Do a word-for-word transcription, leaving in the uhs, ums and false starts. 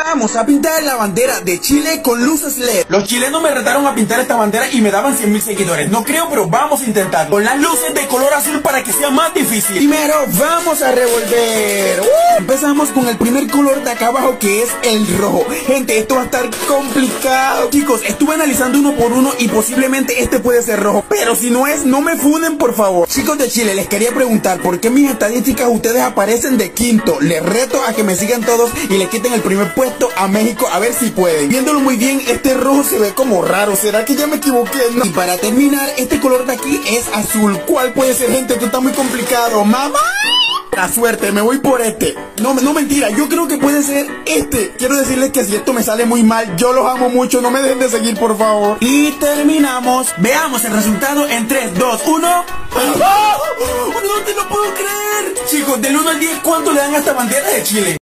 Vamos a pintar la bandera de Chile con luces L E D. Los chilenos me retaron a pintar esta bandera y me daban cien mil seguidores. No creo, pero vamos a intentarlo. Con las luces de color azul para que sea más difícil. Primero vamos a revolver. Uh, empezamos con el primer color de acá abajo, que es el rojo. Gente, esto va a estar complicado. Chicos, estuve analizando uno por uno y posiblemente este puede ser rojo. Pero si no es, no me funen, por favor. Chicos de Chile, les quería preguntar por qué mis estadísticas ustedes aparecen de quinto. Les reto a que me sigan todos y le quiten el primer puesto a México, a ver si pueden. Viéndolo muy bien, este rojo se ve como raro. ¿Será que ya me equivoqué? No. Y para terminar, este color de aquí es azul. ¿Cuál puede ser, gente? Esto está muy complicado. ¡Mamá! La suerte, me voy por este. No, no mentira, yo creo que puede ser este. Quiero decirles que si esto me sale muy mal, yo los amo mucho, no me dejen de seguir, por favor. Y terminamos. Veamos el resultado en tres, dos, uno. ¡Oh! No te lo puedo creer. Chicos, del uno al diez, ¿cuánto le dan a esta bandera de Chile?